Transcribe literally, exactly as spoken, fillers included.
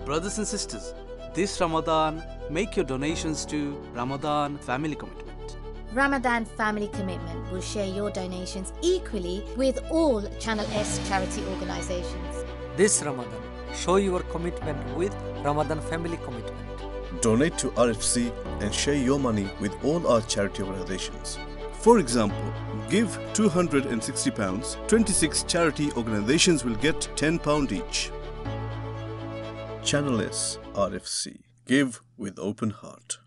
Brothers and sisters, this Ramadan, make your donations to Ramadan Family Commitment. Ramadan Family Commitment will share your donations equally with all Channel S charity organisations. This Ramadan, show your commitment with Ramadan Family Commitment. Donate to R F C and share your money with all our charity organisations. For example, give two hundred sixty pounds, twenty-six charity organisations will get ten pounds each. Channel S, R F C. Give with open heart.